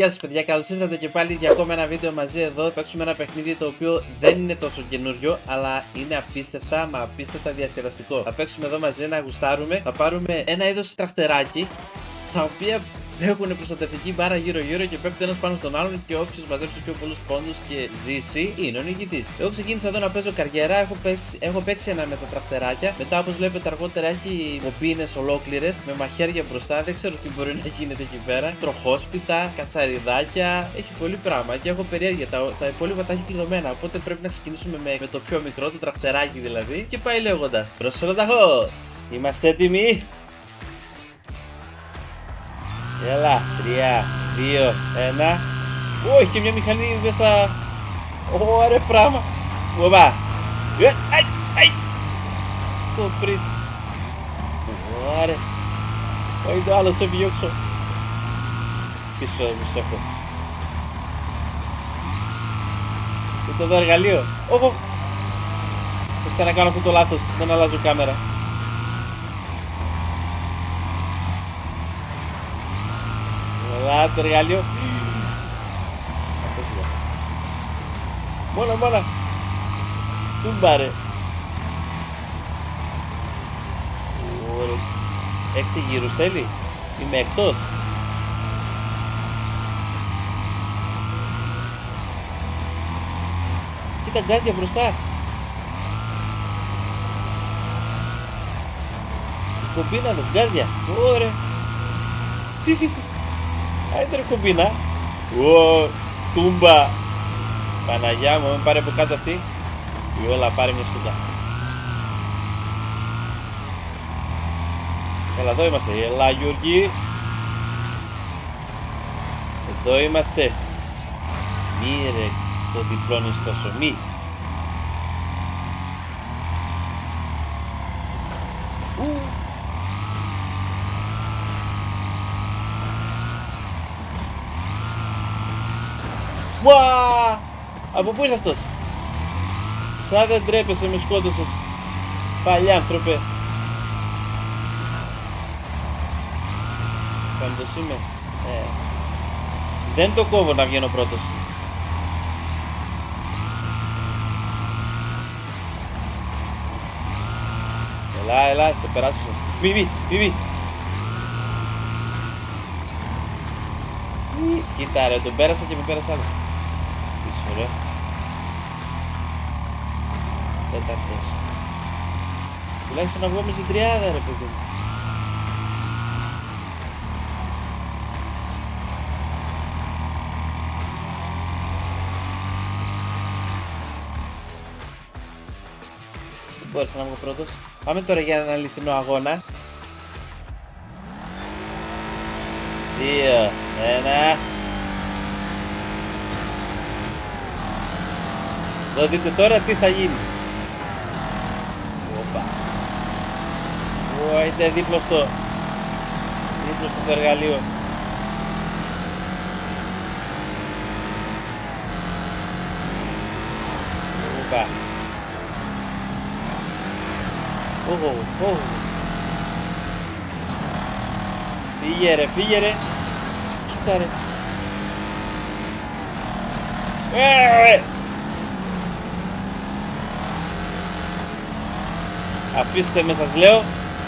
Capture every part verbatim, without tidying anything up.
Γεια σας παιδιά, καλώς ήρθατε και πάλι για ακόμα ένα βίντεο μαζί εδώ. Θα παίξουμε ένα παιχνίδι το οποίο δεν είναι τόσο καινούριο, αλλά είναι απίστευτα, μα απίστευτα διασκεδαστικό. Θα παίξουμε εδώ μαζί να γουστάρουμε. Θα πάρουμε ένα είδος τραχτεράκι, τα οποία έχουν προστατευτική μπάρα γύρω-γύρω και πέφτει ένας πάνω στον άλλον. Και όποιος μαζέψει πιο πολλούς πόντους και ζήσει είναι ο νικητής. Εγώ ξεκίνησα εδώ να παίζω καριέρα. Έχω παίξει, έχω παίξει ένα με τα τραχτεράκια. Μετά, όπως βλέπετε, αργότερα έχει κομπίνες ολόκληρες με μαχαίρια μπροστά. Δεν ξέρω τι μπορεί να γίνεται εκεί πέρα. Τροχόσπιτα, κατσαριδάκια. Έχει πολύ πράγμα και έχω περιέργεια. Τα, τα υπόλοιπα τα έχει κλειδωμένα. Οπότε πρέπει να ξεκινήσουμε με, με το πιο μικρό, το τραχτεράκι δηλαδή. Και πάει λέγοντας: Προσολοταχώς! Είμαστε έτοιμοι! Έλα, τρία, δύο, ένα. Όχι, και μια μηχανή μέσα. Ωραία πράγμα. Ωμπα. Αϊ, αϊ. Το πριν. Ωραία. Όχι, το άλλο σε διώξω. Πίσω μου σε έχω. Ούτε εδώ εργαλείο. Όχι. Θα ξανακάνω αυτό το λάθος. Δεν αλλάζω κάμερα. Ελά, το εργαλείο. Μόνα, μόνα. Τούμπαρε. Ωραία. Έξι γύρους θέλει. Είμαι εκτός. Κοίτα γκάζια μπροστά. Κομπίναδες γκάζια. Ωραία. Άιντερ κομπίνα. Ω, τούμπα. Παναγιά μου, με πάρει από κάτω αυτή. Η όλα πάρει μια στούκα. Έλα, εδώ είμαστε. Έλα, Γιώργη. Εδώ είμαστε. Μη ρε, το διπλώνεις τόσο. Μη. Ουα! Από πού ήρθε αυτός? Σαν δεν τρέπεσαι, με σκότωσες, παλιάνθρωπε. Πέμπτος είμαι. ε. Δεν το κόβω να βγαίνω πρώτος. Ελά, ελά, σε περάσω. Μη, μη, μη, μη. Κοίτα ρε, τον πέρασα και με πέρασε άλλος. Πίσω ρε. Τέταρτος. Τουλάχιστον να βγω με στην τριάδα ρε παιδί. Δεν μπόρεσα να βγω πρώτος. Πάμε τώρα για έναν αληθινό αγώνα. Δύο, ένα. Εδώ δείτε τώρα τι θα γίνει. Οπα. Ω, είτε δίπλο στο δίπλο στο εργαλείο. Οπα. Ω, ω. Φύγε ρε, φύγε ρε. Κοίτα ρε. Ε! Αφήστε με, σας λέω.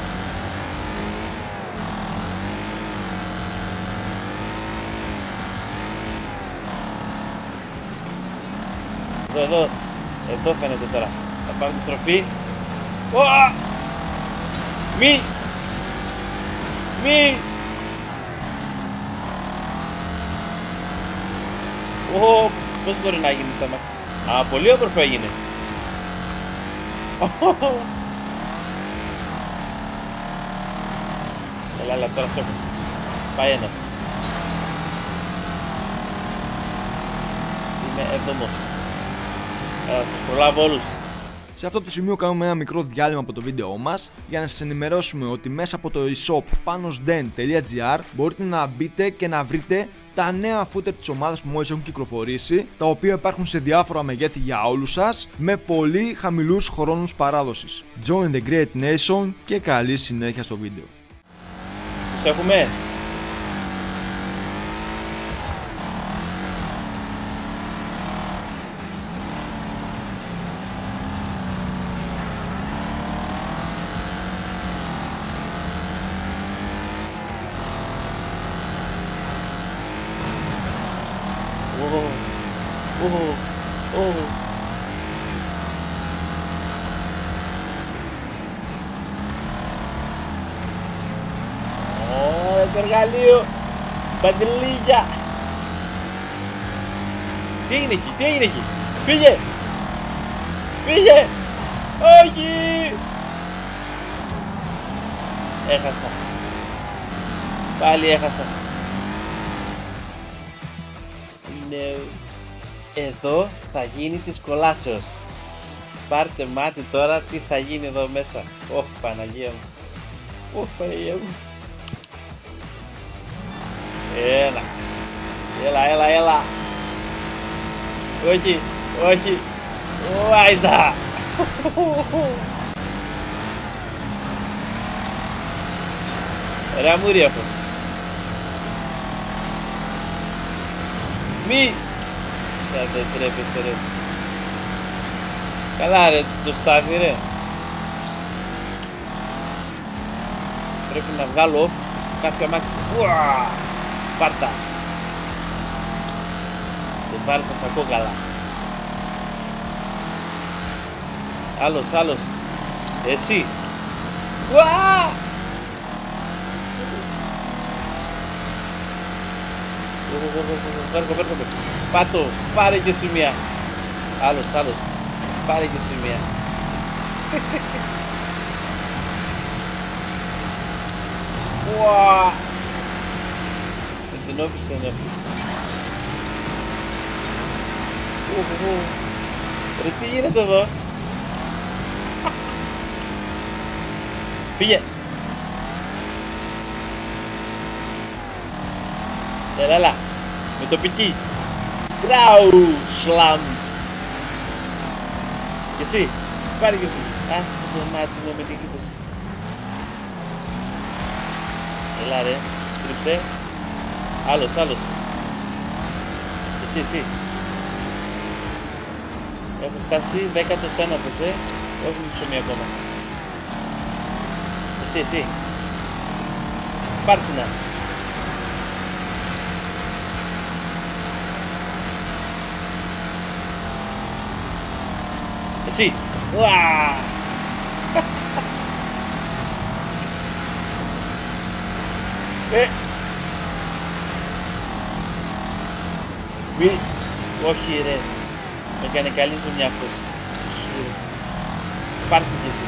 Εδώ, εδώ. Εδώ φαίνεται τώρα. Θα πάρω τη στροφή. Ωα! Μη! Μη! Ω, πώς μπορεί να γίνει το αμάξι? Α, πολύ όμορφο έγινε. Έλα, έλα, τώρα σε έχω. Πάει ένας. Είμαι έβδομος. Έλα, τους προλάβω όλους. Σε αυτό το σημείο κάνουμε ένα μικρό διάλειμμα από το βίντεό μας για να σας ενημερώσουμε ότι μέσα από το e-shop panosden τελεία gr μπορείτε να μπείτε και να βρείτε τα νέα footer της ομάδας που μόλις έχουν κυκλοφορήσει, τα οποία υπάρχουν σε διάφορα μεγέθη για όλους σας, με πολύ χαμηλούς χρόνους παράδοσης. Join the Great Nation και καλή συνέχεια στο βίντεο. Τους έχουμε. Ω, ω. Ω, το εργαλείο. Μπαντελίγια. Τι έγινε εκεί, τι έγινε εκεί. Φύγε. Φύγε. Όχι. Έχασα. Πάλι έχασα. Ναι. Εδώ θα γίνει της κολάσεως. Πάρτε μάτι τώρα τι θα γίνει εδώ μέσα. Ωχ, Παναγία μου. Ωχ, Παναγία μου. Έλα. Έλα, έλα, έλα. Όχι, όχι. Άιντα. Ωραία μούρι αυτό. Μη. Σαν δεν τρέπεσαι ρε. Καλά ρε το στάθι ρε. Πρέπει να βγάλω off κάποιο αμάξι. Ουα! Πάρτα. Δεν πάρισα στα κόκαλα. Άλλος, άλλος. Εσύ. Ουα! Βέρκο, βέρκο, πάτω, πάρε και σημεία. Άλλος, άλλος, πάρε και σημεία. Ουα! Με την όπιστα είναι αυτός. Ρε τι γίνεται εδώ. Φύγε. Έλα, έλα. Με το πικί. Μπράου, σλαμ. Και εσύ. Πάρε και εσύ. Αχ, το μάτι μου με την κοίταση. Έλα ρε. Στρίψε. Άλλος, άλλος. Εσύ, εσύ. Έχω φτάσει δέκατος ένατος, ε. Όχι με ψωμί ακόμα. Εσύ, εσύ. Πάρτινα. Εσύ. Ουα! Ε. Μη. Όχι ρε. Με έκανε καλή ζημιά αυτός. Πάρτε και εσύ.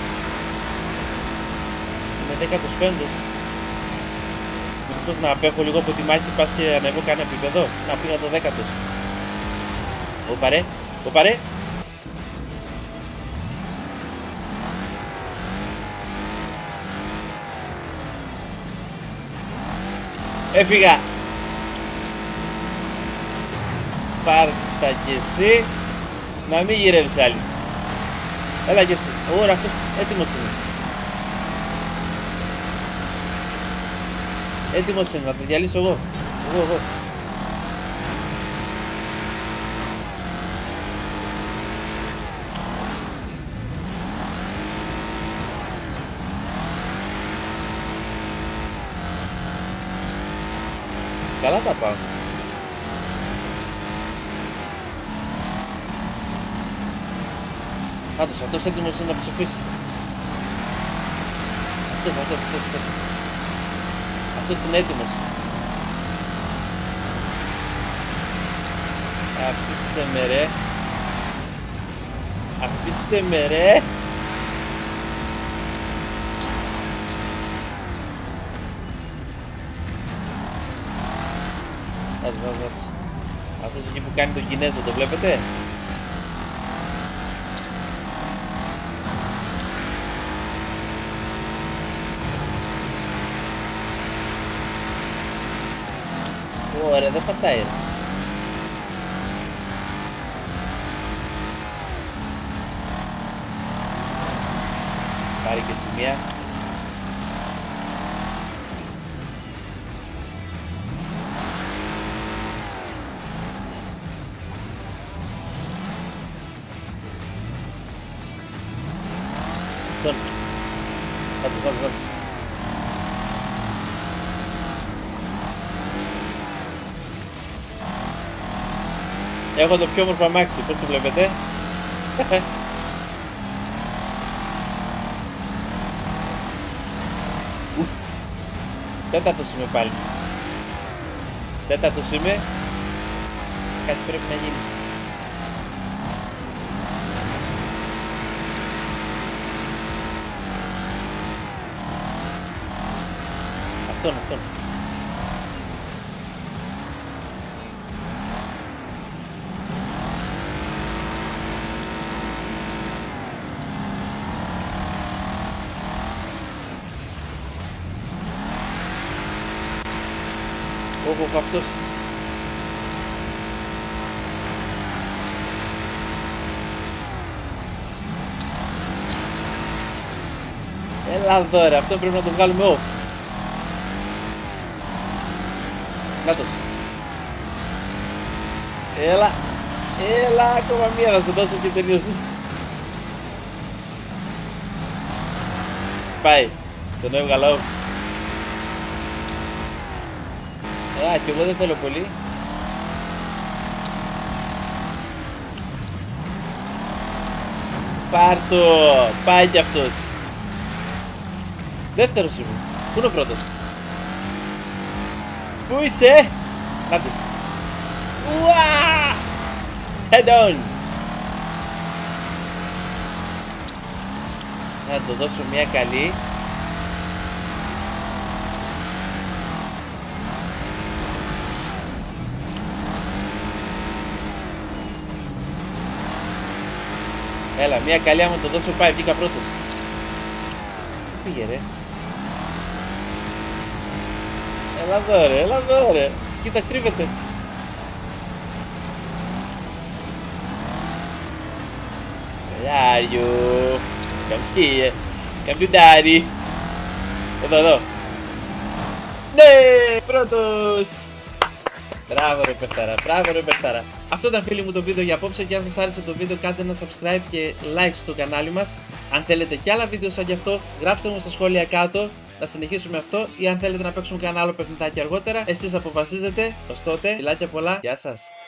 Είμαι δέκατος πέμπτος. Μήπως να απέχω λίγο από τη μάχη, πας και ανέβω κανένα επίπεδο. Να πήγα το δέκατος. Ωπα ρε. Ωπα ρε. Έφυγα. Πάρτα κι εσύ. Να μην γυρεύεις άλλη. Έλα κι εσύ. Ωρα αυτός έτοιμος είναι. Έτοιμος είναι να το διαλύσω εγώ. Εγώ εγώ. Καλά τα πάω. Πάντως αυτός έτοιμος είναι να ψηφίσει. Αυτός, αυτός, αυτός, αυτός. Αυτός είναι έτοιμος. Αφήστε με ρε. Αφήστε με ρε. Αυτός εκεί που κάνει τον Κινέζο, το βλέπετε? Ωραία, δεν πατάει ρε. Πάρει και σημεία. Τον. Κάτω, κάτω, κάτω. Έχω το πιο όμορφο αμάξι, πώς το βλέπετε. Ουφ. Τέταρτος είμαι πάλι. Τέταρτος είμαι. Κάτι πρέπει να γίνει. Αυτόν, αυτόν. Οχ, αυτός. Έλα εδώ ρε, αυτό πρέπει να το βγάλουμε off. Κάτος. Έλα. Έλα, ακόμα μία θα σε δώσω και τελείωσες. Πάει. Τον έβγαλα off. Α, κι εγώ δεν θέλω πολύ. Πάρ' το. Πάει κι αυτός. Δεύτερος είμαι. Πού είναι ο πρώτος? Πού είσαι? Νάτος. Ουά! Head on. Να το δώσω μια καλή. Έλα, μια καλή άμα το δώσω πάει, βγήκα πρώτος. Πού πήγε ρε? Έλα εδώ ρε, έλα εδώ ρε. Κοίτα, κρύβεται. Λάριο. Καμπίε. Καμπιουτάρι. Εδώ, εδώ. Ναι, πρώτος. Μπράβο ρε παιχτάρα, μπράβο ρε παιχτάρα. Αυτό ήταν φίλοι μου το βίντεο για απόψε και αν σας άρεσε το βίντεο κάντε ένα subscribe και like στο κανάλι μας. Αν θέλετε κι άλλα βίντεο σαν γι' αυτό γράψτε μου στα σχόλια κάτω να συνεχίσουμε αυτό ή αν θέλετε να παίξουμε κανένα άλλο παιχνιδάκι αργότερα. Εσείς αποφασίζετε. Ως τότε, φιλάκια πολλά, γεια σας.